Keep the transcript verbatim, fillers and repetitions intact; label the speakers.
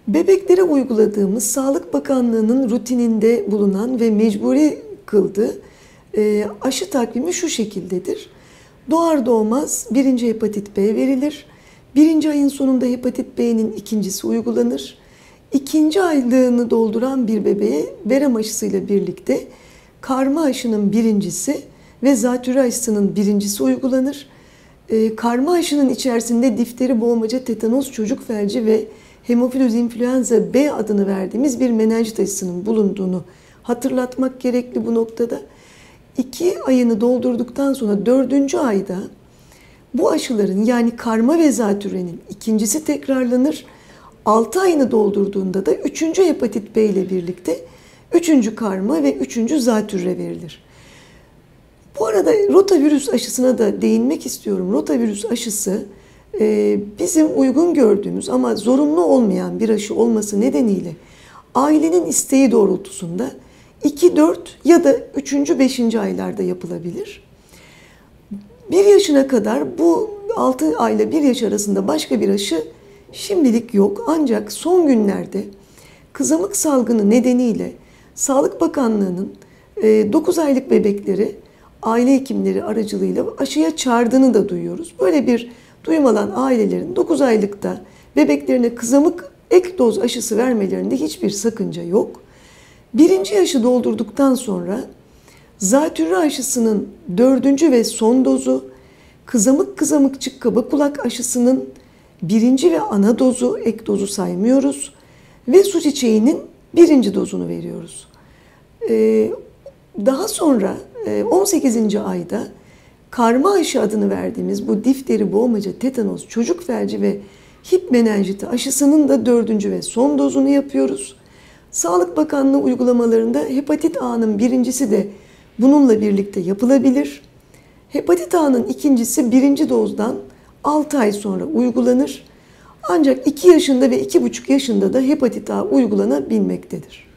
Speaker 1: Bebeklere uyguladığımız Sağlık Bakanlığı'nın rutininde bulunan ve mecburi kıldığı e, aşı takvimi şu şekildedir. Doğar doğmaz birinci hepatit B verilir. Birinci ayın sonunda hepatit B'nin ikincisi uygulanır. İkinci aylığını dolduran bir bebeğe verem aşısıyla birlikte karma aşının birincisi ve zatürre aşısının birincisi uygulanır. E, karma aşının içerisinde difteri, boğmaca, tetanos, çocuk felci ve hemofilus influenza B adını verdiğimiz bir menenjit aşısının bulunduğunu hatırlatmak gerekli bu noktada. İki ayını doldurduktan sonra dördüncü ayda bu aşıların yani karma ve zatürrenin ikincisi tekrarlanır. Altı ayını doldurduğunda da üçüncü hepatit B ile birlikte üçüncü karma ve üçüncü zatürre verilir. Bu arada rotavirüs aşısına da değinmek istiyorum. Rotavirüs aşısı bizim uygun gördüğümüz ama zorunlu olmayan bir aşı olması nedeniyle ailenin isteği doğrultusunda iki dört ya da üçüncü beşinci aylarda yapılabilir. bir yaşına kadar bu altı ayla bir yaş arasında başka bir aşı şimdilik yok. Ancak son günlerde kızamık salgını nedeniyle Sağlık Bakanlığı'nın dokuz aylık bebekleri aile hekimleri aracılığıyla aşıya çağırdığını da duyuyoruz. Böyle bir duyum alan ailelerin dokuz aylıkta bebeklerine kızamık ek doz aşısı vermelerinde hiçbir sakınca yok. Birinci yaşı doldurduktan sonra zatürre aşısının dördüncü ve son dozu, kızamık kızamıkçık kaba kulak aşısının birinci ve ana dozu, ek dozu saymıyoruz ve su çiçeğinin birinci dozunu veriyoruz. Ee, daha sonra on sekizinci ayda karma aşı adını verdiğimiz bu difteri, boğmaca, tetanos, çocuk felci ve hip menenjiti aşısının da dördüncü ve son dozunu yapıyoruz. Sağlık Bakanlığı uygulamalarında hepatit A'nın birincisi de bununla birlikte yapılabilir. Hepatit A'nın ikincisi birinci dozdan altı ay sonra uygulanır. Ancak iki yaşında ve iki buçuk yaşında da hepatit A uygulanabilmektedir.